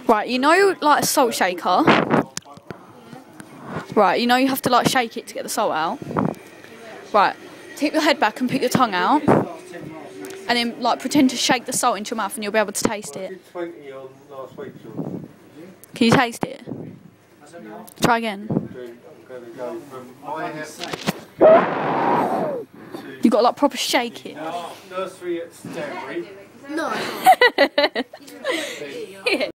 Right, you know, like a salt shaker. Right, you know you have to like shake it to get the salt out. Right, tip your head back and put your tongue out. And then like pretend to shake the salt into your mouth and you'll be able to taste it. Can you taste it? Try again. You got to like proper shake it. Nursery at Stanbury. No. Yeah.